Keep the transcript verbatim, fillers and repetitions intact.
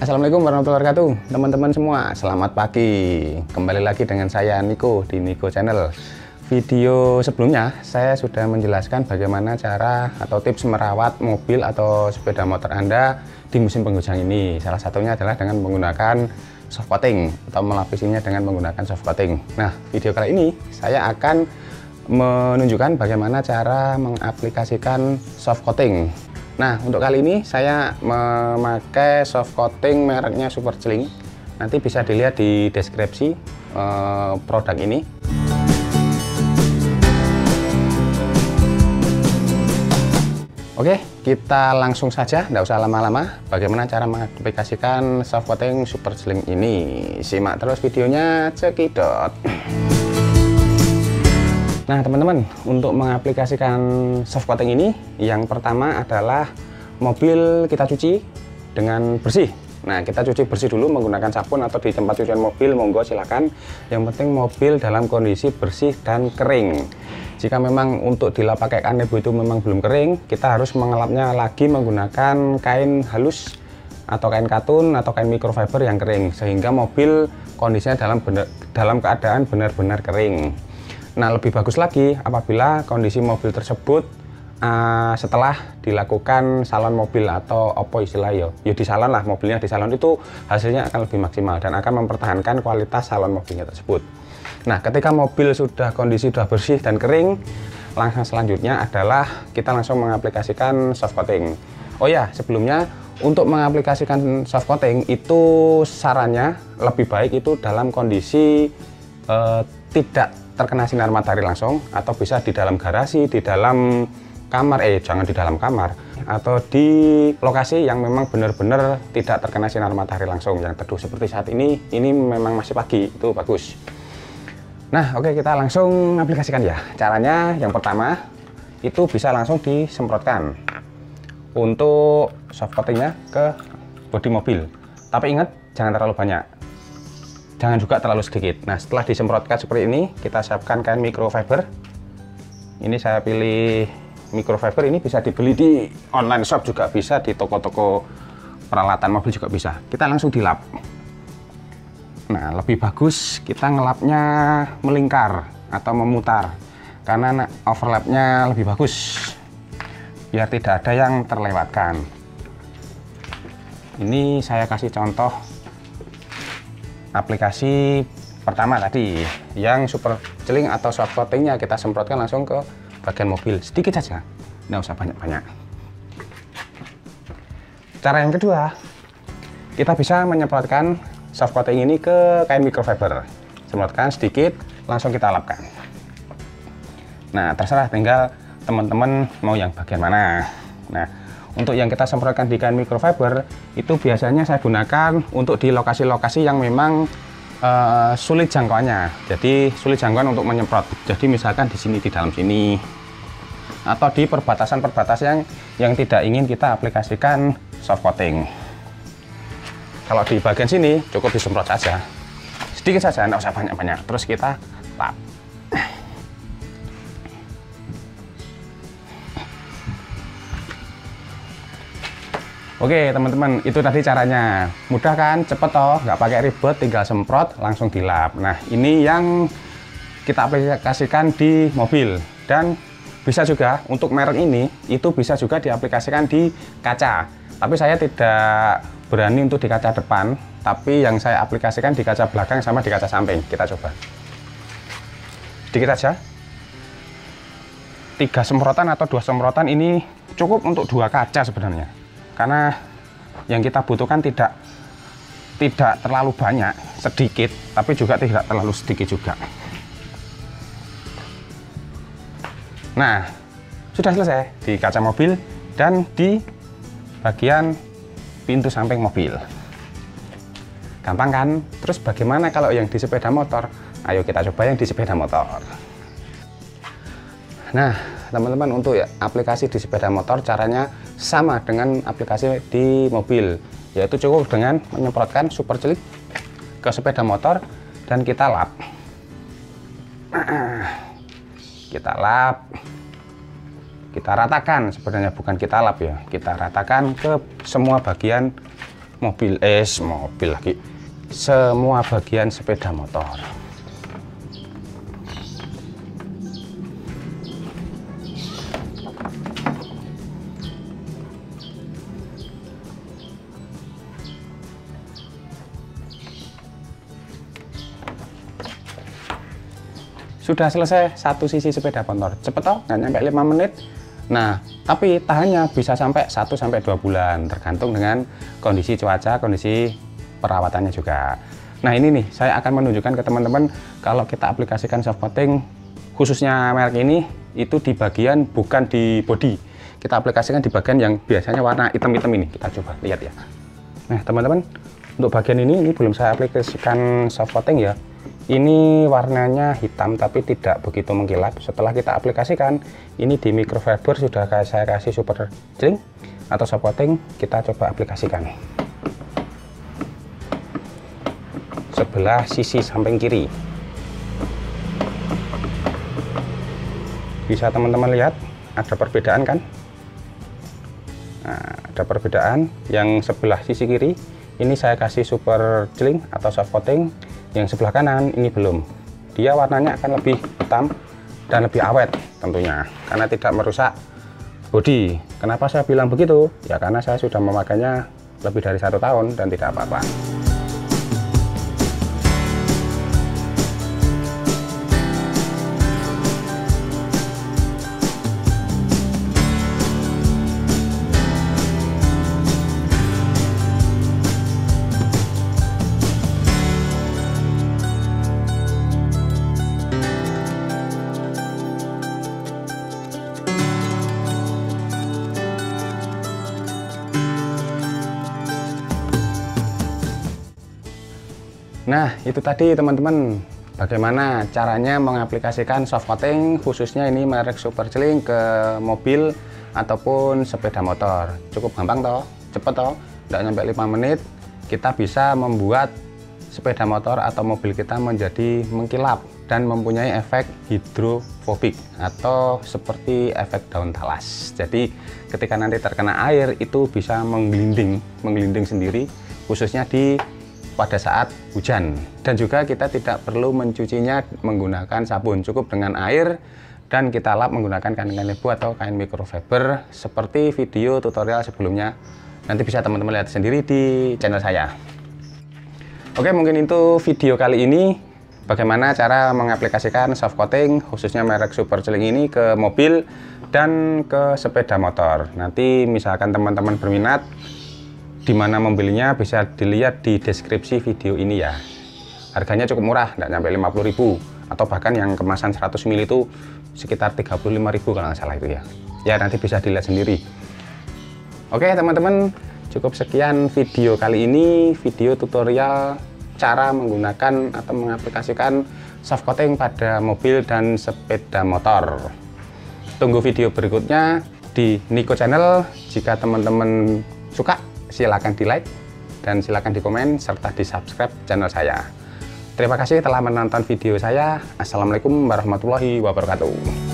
Assalamualaikum warahmatullahi wabarakatuh, teman-teman semua. Selamat pagi. Kembali lagi dengan saya Niko di Niko Channel. Video sebelumnya saya sudah menjelaskan bagaimana cara atau tips merawat mobil atau sepeda motor Anda di musim penghujan ini. Salah satunya adalah dengan menggunakan soft coating atau melapisinya dengan menggunakan soft coating. Nah, video kali ini saya akan menunjukkan bagaimana cara mengaplikasikan soft coating. Nah, untuk kali ini saya memakai soft coating mereknya Superceling. Nanti bisa dilihat di deskripsi eh, produk ini. Oke, kita langsung saja, tidak usah lama-lama. Bagaimana cara mengaplikasikan soft coating Superceling ini? Simak terus videonya, cekidot. Nah teman-teman, untuk mengaplikasikan soft coating ini, yang pertama adalah mobil kita cuci dengan bersih. Nah, kita cuci bersih dulu menggunakan sabun atau di tempat cucian mobil, monggo silakan. Yang penting mobil dalam kondisi bersih dan kering. Jika memang untuk dilap pakai kanebo itu memang belum kering, kita harus mengelapnya lagi menggunakan kain halus atau kain katun atau kain microfiber yang kering, sehingga mobil kondisinya dalam benar, dalam keadaan benar-benar kering. Nah, lebih bagus lagi apabila kondisi mobil tersebut uh, setelah dilakukan salon mobil atau apa istilah ya, ya di salon lah, mobilnya di salon itu hasilnya akan lebih maksimal dan akan mempertahankan kualitas salon mobilnya tersebut. Nah, ketika mobil sudah kondisi sudah bersih dan kering, langkah selanjutnya adalah kita langsung mengaplikasikan soft coating. Oh ya, sebelumnya untuk mengaplikasikan soft coating itu sarannya lebih baik itu dalam kondisi uh, tidak terkena sinar matahari langsung, atau bisa di dalam garasi, di dalam kamar, eh jangan di dalam kamar, atau di lokasi yang memang benar-benar tidak terkena sinar matahari langsung, yang teduh seperti saat ini. Ini memang masih pagi, itu bagus. Nah, oke, kita langsung aplikasikan ya. Caranya yang pertama itu bisa langsung disemprotkan untuk soft coatingnya ke bodi mobil. Tapi ingat, jangan terlalu banyak. Jangan juga terlalu sedikit. Nah, setelah disemprotkan seperti ini, kita siapkan kain microfiber. Ini saya pilih microfiber, ini bisa dibeli di online shop juga bisa, di toko-toko peralatan mobil juga bisa. Kita langsung dilap. Nah, lebih bagus kita ngelapnya melingkar atau memutar, karena overlapnya lebih bagus, biar tidak ada yang terlewatkan. Ini saya kasih contoh aplikasi pertama tadi, yang Superceling atau soft coatingnya kita semprotkan langsung ke bagian mobil, sedikit saja, nggak usah banyak-banyak. Cara yang kedua, kita bisa menyemprotkan soft coating ini ke kain microfiber. Semprotkan sedikit, langsung kita lapkan. Nah, terserah, tinggal teman-teman mau yang bagian mana. Nah, untuk yang kita semprotkan di kain microfiber itu biasanya saya gunakan untuk di lokasi-lokasi yang memang uh, sulit jangkauannya. Jadi sulit jangkauan untuk menyemprot. Jadi misalkan di sini, di dalam sini, atau di perbatasan-perbatasan yang yang tidak ingin kita aplikasikan soft coating. Kalau di bagian sini cukup disemprot saja, sedikit saja, tidak usah banyak-banyak. Terus kita lap. Oke teman-teman, itu tadi caranya. Mudah kan, cepet toh, nggak pakai ribet, tinggal semprot langsung dilap. Nah, ini yang kita aplikasikan di mobil, dan bisa juga untuk merek ini itu bisa juga diaplikasikan di kaca. Tapi saya tidak berani untuk di kaca depan, tapi yang saya aplikasikan di kaca belakang sama di kaca samping. Kita coba sedikit aja, tiga semprotan atau dua semprotan ini cukup untuk dua kaca sebenarnya. Karena yang kita butuhkan tidak tidak terlalu banyak, sedikit, tapi juga tidak terlalu sedikit juga. Nah, sudah selesai di kaca mobil dan di bagian pintu samping mobil. Gampang kan? Terus bagaimana kalau yang di sepeda motor? Ayo kita coba yang di sepeda motor. Nah, teman-teman, untuk ya, aplikasi di sepeda motor caranya sama dengan aplikasi di mobil, yaitu cukup dengan menyemprotkan Superceling ke sepeda motor dan kita lap. Kita lap, kita ratakan, sebenarnya bukan kita lap ya, kita ratakan ke semua bagian mobil, es mobil lagi, semua bagian sepeda motor. Sudah selesai satu sisi sepeda motor, cepet toh, nggak nyampe lima menit. Nah, tapi tahannya bisa sampai satu sampai dua bulan, tergantung dengan kondisi cuaca, kondisi perawatannya juga. Nah, ini nih, saya akan menunjukkan ke teman-teman kalau kita aplikasikan soft coating, khususnya merek ini, itu di bagian bukan di bodi. Kita aplikasikan di bagian yang biasanya warna hitam-hitam ini. Kita coba lihat ya. Nah, teman-teman, untuk bagian ini, ini belum saya aplikasikan soft coating ya. Ini warnanya hitam tapi tidak begitu mengkilap. Setelah kita aplikasikan, ini di microfiber sudah saya kasih super jelling atau soft coating. Kita coba aplikasikan sebelah sisi samping kiri. Bisa teman-teman lihat ada perbedaan kan? Nah, ada perbedaan. Yang sebelah sisi kiri ini saya kasih super jelling atau soft coating. Yang sebelah kanan ini belum. Dia warnanya akan lebih hitam dan lebih awet tentunya, karena tidak merusak bodi. Kenapa saya bilang begitu? Ya karena saya sudah memakainya lebih dari satu tahun dan tidak apa-apa. Nah, itu tadi teman-teman, bagaimana caranya mengaplikasikan soft coating, khususnya ini merek Super Jelling ke mobil ataupun sepeda motor. Cukup gampang toh, cepet toh, tidak nyampe lima menit, kita bisa membuat sepeda motor atau mobil kita menjadi mengkilap dan mempunyai efek hidrofobik atau seperti efek daun talas. Jadi ketika nanti terkena air itu bisa menggelinding, menggelinding sendiri, khususnya di pada saat hujan. Dan juga kita tidak perlu mencucinya menggunakan sabun, cukup dengan air dan kita lap menggunakan kain lebu atau kain microfiber seperti video tutorial sebelumnya. Nanti bisa teman-teman lihat sendiri di channel saya. Oke, mungkin itu video kali ini, bagaimana cara mengaplikasikan soft coating khususnya merek Super Jelling ini ke mobil dan ke sepeda motor. Nanti misalkan teman-teman berminat di mana membelinya bisa dilihat di deskripsi video ini ya. Harganya cukup murah, nggak nyampe lima puluh ribu, atau bahkan yang kemasan seratus mili itu sekitar tiga puluh lima ribu kalau nggak salah itu ya. Ya nanti bisa dilihat sendiri. Oke teman-teman, cukup sekian video kali ini, video tutorial cara menggunakan atau mengaplikasikan soft coating pada mobil dan sepeda motor. Tunggu video berikutnya di Niko Channel. Jika teman-teman suka, silakan di like dan silakan di komen serta di subscribe channel saya. Terima kasih telah menonton video saya. Assalamualaikum warahmatullahi wabarakatuh.